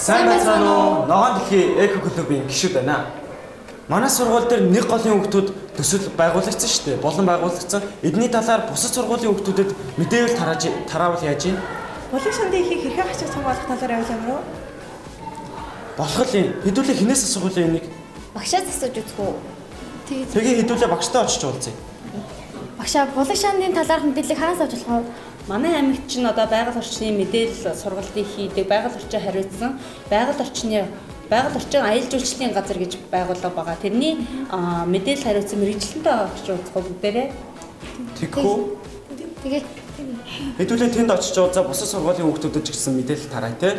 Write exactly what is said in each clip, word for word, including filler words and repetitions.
Сайн байцгаана уу? Ногоон дэлхийн эко клубын гишүүд байна. Манай сургууль дээр нэг голын хүүхдүүд төсөл байгуулагдсан шүү дээ. Болон байгуулагдсан. Эдний талаар бусад сургуулийн хүүхдүүдэд мэдээлэл тарааж тараавал яаж юм? Булын шандын ихийг хэрхэн хачиж хамгаалах талаар явуулмаар уу? Болох юм. Хэдүүлээ хинээс асуух юм нэг? Багшаас асууж үзэх үү? Тэгээ хэдүүлээ багштай очиж уулзъя. Багшаа булын шандын талаарх мэдээллийг хараас авч болох вэ? Манай аймагт чинь одоо байгаль орчны мэдээлэл сургалтыг хийдэг, байгаль орчин хариуцсан, байгаль орчны байгаль орчин аялал жуулчлалын газар гэж байгууллага байгаа. Тэрний мэдээлэл хариуцсан мэргэжилтэнтэй очиж уулзах уу бүгдээрээ? Тэгхүү. Тэгээ. Хэдүүлээ тэнд очиж уулзаа бусад сургуулийн хүүхдүүдэд ч гэсэн мэдээлэл тарай те.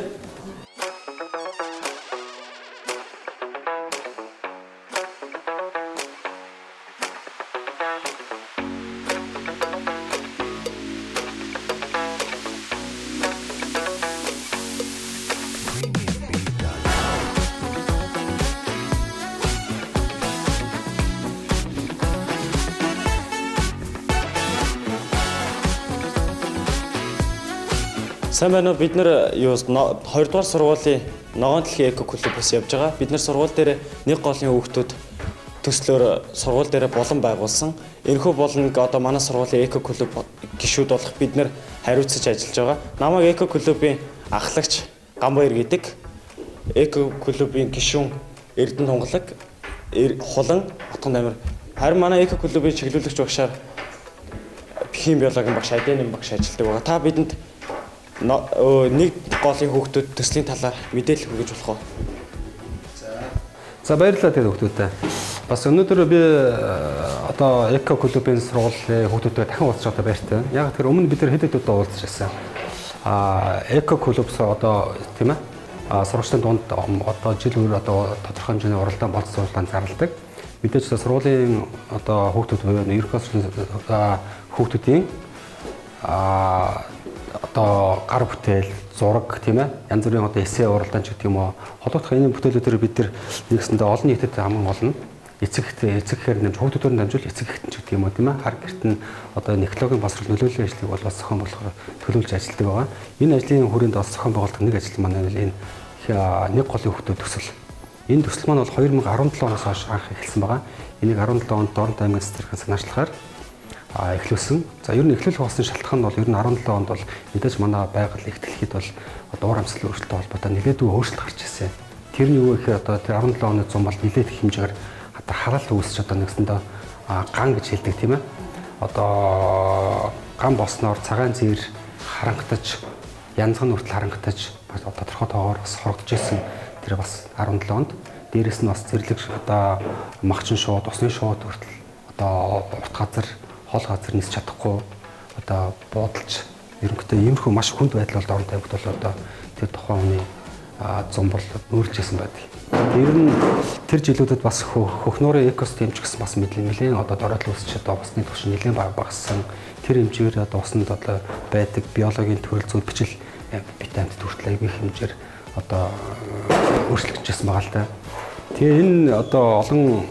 Сайн байна уу? Бид нэр юу хоёрдугаар сургуулийн ногоон дэлхийн эко клубээс явж байгаа. Бид нар сургууль дээр нэг голын хүүхдүүд төслөөр сургууль дээр болон байгуулсан. Энэхүү болонг одоо манай сургуулийн эко клуб гишүүд болох бид нар хариуцаж ажиллаж байгаа. Намайг эко клубын ахлагч Гамбаяр гэдэг. Эко клубын гишүүн Эрдэнэ Тунгалаг, Хулан, Отгон Амир. Харин манай эко клубын чиглүүлэгч багшаар хим биологийн багш Аденин багш ажилладаг байгаа. Та бидэнд нэг голын хүүхдүүд төслийн талаар мэдээлэл өгөх гэж болох уу? За баярлалаа тэгээд хүүхдүүдээ. Бас өнөөдөр би одоо эко клубын сургуулийн хүүхдүүдтэй дахин уулзч байгаа баяртай. Яг тэр өмнө бид нар хэд хэд удаа уулзч байсан. Аа эко клубс одоо тийм ээ. Аа сургуулийн дунд одоо жил бүр одоо тодорхой хэмжээний уралдаан болцсон уралдаан зарладаг. Мэдээж сургуулийн одоо хүүхдүүд буюу ерөнхий хүүхдүүдийн аа одоо гар бүтээл, зураг тийм ээ янз бүрийн одоо эссе уралдаан ч гэдэг юм уу холбогдох энэ бүтээлүүдээр бид нар нэгсэндээ олон нийтэд хамгийн гол нь эцэгт эцэгхээр нэмж хүүхдүүдээр дамжуул эцэгт ч гэдэг юм уу тийм ээ хар гэрт нь одоо экологийн боловсрол нөлөөллийн ажлыг бол бас зохион болгохоор төлөвлөж ажилладаг байгаа. Энэ ажлын хүрээнд бас зохион байгуулдаг нэг ажил маань бол энэ нэг голын хүүхдүүд төсөл. Энэ төсөл маань бол хоёр мянга арван долоо оноос хойш анх эхэлсэн байгаа. Энийг арван долоо онд Дорнод аймгийн цэцэрлэгийн санаачлахаар а эхлүүлсэн. За ер нь эхлүүлэх болсон шалтгаан нь бол ер нь арван долоо онд бол мэдээж манай байгаль их дэлхийд бол одоо уур амьсгалын өөрчлөлттэй холбоотой нэлээдгүй өөрчлөлт гарч ирсэн. Тэр нь юу гэхээр одоо тэр арван долоо оны зам бол нэлээд их хэмжээгээр одоо хараал үүсч одоо нэгсэндээ ган гэж хэлдэг тийм ээ. Одоо ган босноор цагаан зээр харангатаж, янзхан хүртэл харангатаж тодорхой тоогоор бас хорогдож ирсэн. Тэр бас арван долоо онд дээрэс нь бас зэрлэг одоо магчин шууд, усны шууд хүртэл одоо урт газар хол газар нисч чадахгүй одоо буудалж ерөнхийдөө иймэрхүү маш хүнд байдал бол Дорнод аймагт бол одоо тэр тухайн хүний зам бол нүүрлжсэн байдаг. Ер нь тэр жилүүдэд бас хөхнөрийн экосистем ч гэсэн бас нэлээд одоо дороотлол үүсч одоо усны түвшин нэлээд багассан. Тэр хэмжээгээр одоо усанд одоо байдаг биологийн төрөл зүйл бичил витаминт хүртэл аягүй хэмжээр одоо өөрчлөгдөжсэн байгаа л да. Тэгээ энэ одоо олон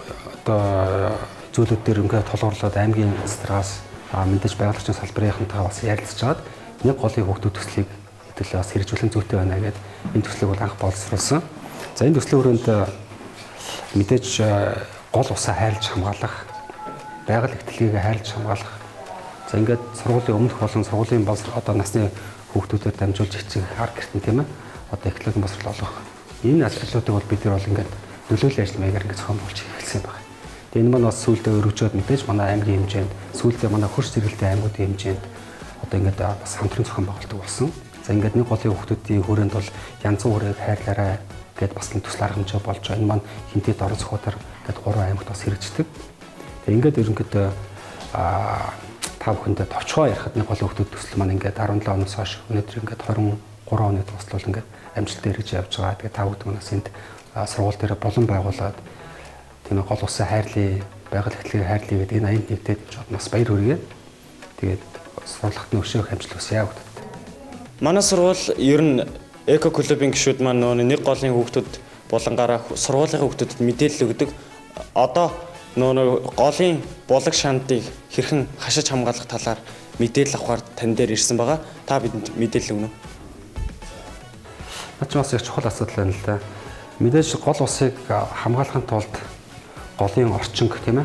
одоо зүйлүүд дээр ингээд толгуурлаад аймгийн цэцэрлэгээс мэдээж байгаль орчин салбарынхантайгаа бас ярилцж байгаад нэг голын хүүхдүүд төслийг хэдүүлээ бас хэрэгжүүлэн зүйтэй байна гэдэг энэ төслийг бол анх боловсруулсан. За энэ төслийн хүрээнд мэдээж гол усаа хайрлаж хамгаалах, байгаль ихтлэгийг хайрлаж хамгаалах. За ингээд сургуулийн өмнөх болон сургуулийн одоо насны хүүхдүүдэд дамжуулж эцэг хар гэртэн тийм ээ одоо экологийн боловсрол олгох. Энэ ажлуудыг бол бид нар бол ингээд нөлөөллийн ажил маягаар ингээд зохион байгуулж эхэлсэн байна. Тэгээ энэ маань бас сүүлдээ өргөжөөд мэдээж манай аймгийн хэмжээнд сүүлдээ манай хурц зэрэгэлтэй аймагуудын хэмжээнд одоо ингээд бас хамтран зохион байгуулдаг болсон. За ингээд нэг голын хүүхдүүдийн хүрээнд бол янз бүрээр хайрлаарай гэдээ бас нэг төсөл арга хэмжээ болж байгаа. Энэ маань хинтэд орон зохиотоор ингээд гурван аймагт бас хэрэгждэг. Тэгээ ингээд ерөнхийдөө аа та бүхэндээ товчгоо ярихад нэг голын хүүхдүүд төсөл маань ингээд арван долоо оноос хойш өнөөдөр ингээд двадцать три оны туслал ингээд амжилттай хэрэгжиж явж байгаа. Тэгээ та бүхэн манаас энд сургууль дээр болон байгуулад тийм гол усаа хайрлаа, байгаль ихтлэгийг хайрлаа гэдэг энэ аянд нэгдээд бас баяр хүргэе. Тэгээд сургалтын өршөөх амжилт хүсье хүүхдэд. Манай сургууль ер нь эко клубын гишүүд маань нөгөө нэг голын хүүхдүүд болонгаараа сургуулийн хүүхдэд мэдээлэл өгдөг. Одоо нөгөө голын булаг шантыг хэрхэн хашиж хамгаалах талаар мэдээлэл авахар тань дээр ирсэн байгаа. Та бидэнд мэдээлэл өгнө үү? Наач бас их чухал асуудал байна л да. Мэдээж гол усыг хамгаалахын тулд голын орчинг тийм ээ.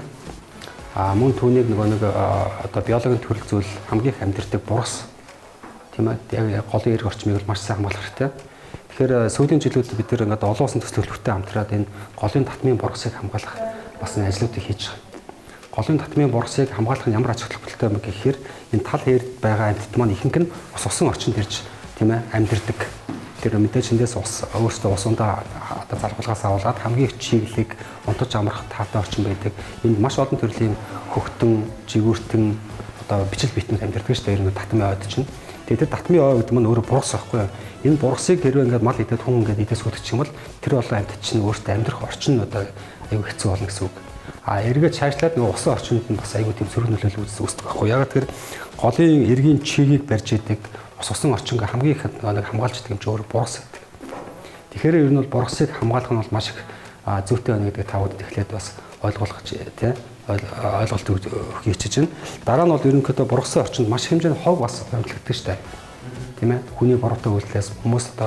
А мөн түүнийг нөгөө нэг одоо биологийн төрөл зүйл хамгийн их амьдэрдэг бургас тийм ээ. Яг голын эрг орчмыг маш сайн хамгаалах хэрэгтэй. Тэгэхээр сүүлийн жилүүд бид нэр ингээд олон улсын төсөлтөртэй хамтраад энэ голын татмын бургасыг хамгаалах бас энэ ажлуудыг хийж байгаа. Голын татмын бургасыг хамгаалах нь ямар ач холбогдолтой юм гэхээр энэ тал хээрд байгаа амьтад маань ихэнх нь ус усан орчинд ирж тийм ээ амьдэрдэг. Тэр мэдээж эндээс ус өөрсдөө усундаа одоо залгуулгаас аваад хамгийн их чиглэлийг унтаж амрах таатай орчин байдаг. Энд маш олон төрлийн хөхтөн, жигүүртэн одоо бичил битмэд амьдэрдэг шүү дээ. Энэ татмын ойд чинь. Тэгээд тэр татмын ой гэдэг нь өөрөө бургас байхгүй юу? Энэ бургасыг хэрвээ ингээд мал идээд хүн ингээд идээс үтчих юм бол тэр олон амьтад чинь өөртөө амьдрах орчин нь одоо аюу хэцүү болно гэсэн үг. А эргээ цаашлаад нөгөө усан орчинд нь бас аюу тийм сөрөг нөлөөлөл үүсдэг байхгүй юу? Яг тэр голын эргийн чигийг барьж идэг ус усан орчинг хамгийн их нэг хамгаалж идэг юм чи өөрөө бургас гэдэг. Тэгэхээр ер нь бол бургасыг хамгаалах нь бол маш их зүйтэй байна гэдэг тавууд эхлээд бас ойлгуулах тий ойлголт өгөх хийж байна. Дараа нь бол ерөнхийдөө бургасын орчинд маш хэмжээний хог бас баримтлагддаг шүү дээ. Тийм ээ. Хүний бороотой үйлдэлээс хүмүүс одоо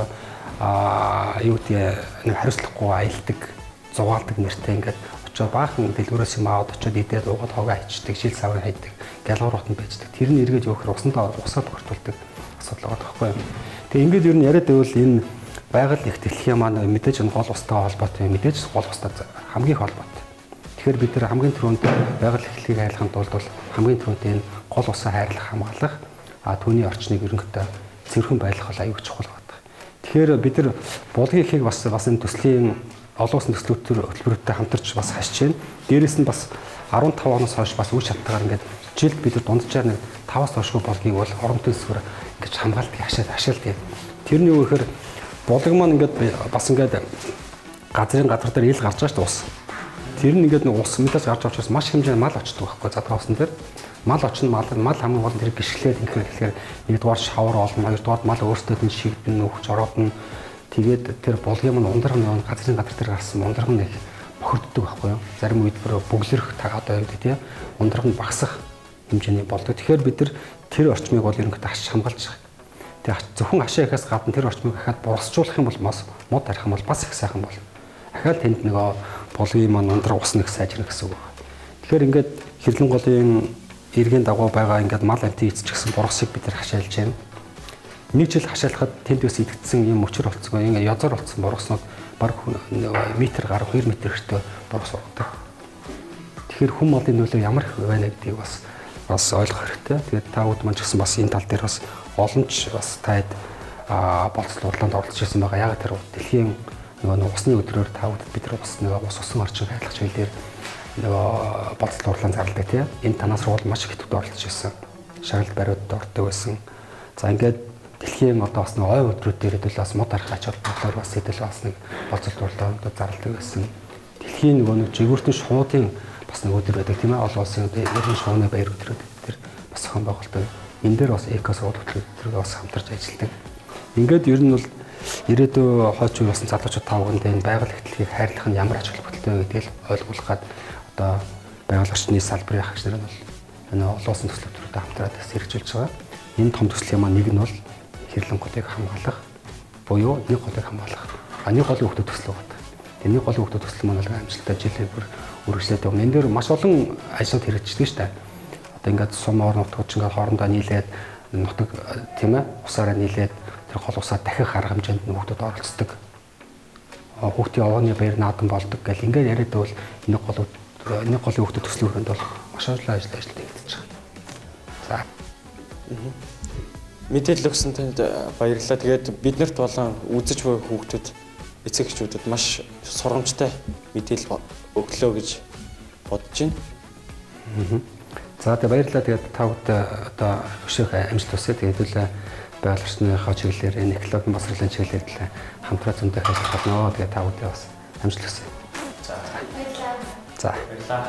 аа юу гэдэг нэг хариуцлагагүй аялдаг, зугаалдаг нэртэй ингээд очоод баахан дэлгүүрээс юм аваад очоод идээд уугаад хогоо хичдэг, шил савыг хайдаг, гялгуур хотод байждаг. Тэр нь эргэж өөхөр усандаа усаад тохирдуулдаг асуудал байгаа байхгүй юу. Тэгээ ингээд ер нь яриад байвал энэ байгаль их дэлхийн маань мэдээж энэ гол усттай холбоотой, мэдээж гол усттай хамгийн их холбоотой. Тэгэхээр бид нар хамгийн түрүүнд байгаль эхлэлийг хайрлахын тулд бол хамгийн түрүүнд энэ гол усаа хайрлах, хамгаалах, а түүний орчныг ерөнхийдөө цэвэрхэн байлгах бол аюул чухал байдаг. Тэгэхээр бид нар булгийн ихийг бас бас энэ төслийн олон улсын төслүүдтэй хөтөлбөрөдтэй хамтарч бас хашиж байна. Дээрээс нь бас арван тав оноос хойш бас үе шаттайгаар ингээд жилд бид нар дунджаар нэг таваас доошгүй булгийг бол хорон төсвөр ингэж хамгаалдаг, хашаад хашаалдаг. Тэрний юу гэхээр булаг маань ингээд бас ингээд газрын газар дээр ил гарч байгаа шүү дээ ус. Тэр нь ингээд нэг ус мэдээж гарч байгаа учраас маш хэмжээний мал очдог байхгүй задгаа усан дээр. Мал очно мал мал хамгийн гол нь тэр гიშглээд ингэхээр тэгэхээр нэгдүгээр шавар олно, хоёрдугаар мал өөртөө нь шигдэн нөхж ороодно. Тэгээд тэр булгийн маань ундраг нэг газрын газар дээр гарсан ундраг нэг бохирддог байхгүй юу? Зарим үед бүр бүглэрх одоо юу гэдэг тийм ундраг нь багасах хэмжээний болдог. Тэгэхээр бид нар тэр орчмыг бол ерөнхийдөө хаш хамгаалж байгаа. Тэгээд зөвхөн хашаа ихээс гадна тэр орчмыг ахаад бургасжуулах юм бол мод тарих юм бол бас их сайхан бол. Ахаад тэнд нөгөө булгийн маань ундраг ус нэг сайжрах гэсэн үг. Тэгэхээр ингээд хэрлэн голын эргийн дагуу байгаа ингээд мал амтын эцчихсэн бургасыг бид нар хашаалж байна. Нэг жил хашаалахад тэнд бас идэгдсэн юм өчр болцсон, ингээд язар болцсон бургаснууд баг метр гаруй хоёр метр хүртэл бургас ургадаг. Тэгэхээр хүн малын нөлөө ямар их байна гэдгийг бас бас ойлгох хэрэгтэй. Тэгээд та бүд маань ч гэсэн бас энэ тал дээр бас олон ч бас таад болцлол урлаанд оролцож ирсэн байгаа. Яг тэр дэлхийн нөгөө усны өдрөөр та бүд бид нар бас нөгөө ус усан орчин хайрлах чиглэлээр нөгөө болцлол урлаанд зарладаг тийм. Энэ танаас руу маш их идэвхтэй оролцож ирсэн. Шагналт бариудад ордог байсан. За ингээд дэлхийн одоо бас нэг ой өдрүүд дээр хэдүүл бас мод арах ач холбогдлоор бас хэдүүл бас нэг болцлол урлаанд зарладаг байсан. Дэлхийн нөгөө нэг жигүүртэн шуудын бас нэг өдөр байдаг тийм ээ. Олон улсын ерөн шууны баяр өдрүүд дээр бас зохион байгуулдаг. Энэ дээр бас экосууд хөтөлбөрөөр бас хамтарч ажилладаг. Ингээд ер нь бол ирээдүйн хойч үе болсон залуучууд тавганд энэ байгаль эхтлэгийг хайрлах нь ямар ач холбогдолтой вэ гэдгийг ойлгуулахад одоо байгаль орчны салбарын хагч нар нь бол энэ олон улсын төслүүдтэй хамтраад хэрэгжүүлж байгаа. Энэ том төслийн маань нэг нь бол хэрлэн голыг хамгаалах буюу нэг голыг хамгаалах. А нэг голын хөгтө төсөл байдаг. Энэ нэг голын хөгтө төсөл маань бол амжилттай жилээр бүр үргэлжлээд байгаа. Энэ дээр маш олон ажлууд хэрэгждэг шүү дээ. Одоо ингээд сум ор нутгууд ингээд хоорондоо нийлээд нутаг тийм ээ усаараа нийлээд тэр гол усаа дахих арга хэмжээнд нөхдөд оролцдог. Хүүхдийн овооны баяр наадан болдог гэл ингээд яриад бол нэг гол нэг голын хөгтө төслөөрөнд бол маш олон ажил ажил хийгдэж байгаа. За. Мэдээлэл өгсөн танд баярлалаа. Тэгээд биднэрт болон үзэж буй хүүхдүүд эцэг эхчүүдэд маш сурамжтай мэдээлэл өглөө гэж бодож байна. За тэгээ баярлалаа. Тэгээд та бүхэнд одоо өшөөх амжилт хүсье. Тэгээд үлээ байгаль орчныхоо чиглэлээр энэ экологийн боловсролын чиглэлээр хамтраа зөндөө ажиллах болно. Тэгээд та бүхэнд бас амжилт хүсье. За баярлалаа. За баярлалаа.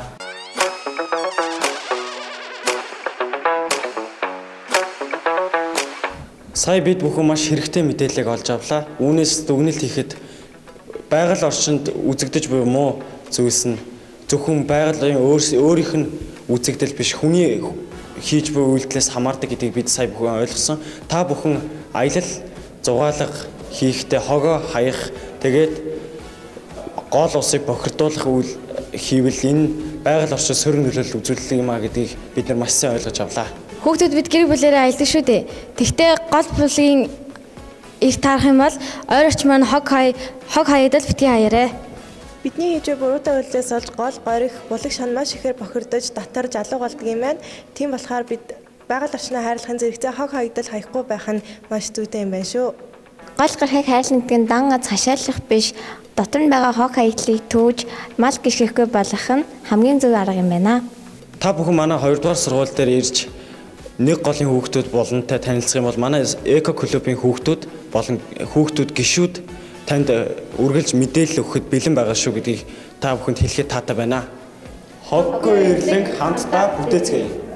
Сая бид бүхэн маш хэрэгтэй мэдээллийг олж авлаа. Үүнээс дүгнэлт хийхэд байгаль орчинд үзэгдэж буй муу зүйлс нь зөвхөн байгалийн өөрийнх нь үзэгдэл биш, хүний хийж буй үйлдэлээс хамаардаг гэдгийг бид сая бүхэн ойлгосон. Та бүхэн аялал, зугаалга хийхдээ хогоо хаях тэгээд гол усыг бохирдуулах үйл хийвэл энэ байгаль орчид сөрөг нөлөөлөл үзүүлэх юм а гэдгийг бид нар маш сайн ойлгож авлаа. Хүүхдүүд бид гэр бүлээрээ аялдаг шүү дээ. Тэгвэл гол бүлгийн их таарах юм бол ойр орчим маань хог хай хог хаягдал битгий хаярэ. Бидний хийж буй буруутай үйлдэлээс олж гол горих булаг шан маш ихээр бохирдож дотор залуу болдог юм байна. Тийм болохоор бид байгаль орчноо хайрлахын зэрэгцээ хог хаягдал хаяхгүй байх нь маш зүйтэй юм байна шүү. Гол гарахыг хайрлах гэдэг нь дан гац хашааллах биш. Дотор нь байгаа хог хаядлыг төөж мал гიშгэхгүй болох нь хамгийн зөв арга юм байна. Та бүхэн манай хоёрдугаар сургууль дээр ирж нэг голын хүүхдүүд болонтой танилцах юм бол манай эко клубын хүүхдүүд болон хүүхдүүд гишүүд танд үргэлж мэдээлэл өгөхөд бэлэн байгаа шүү гэдгийг та бүхэнд хэлэхэд таатай байна. Хоггүй эрлэн хамтдаа бүтээцгээе.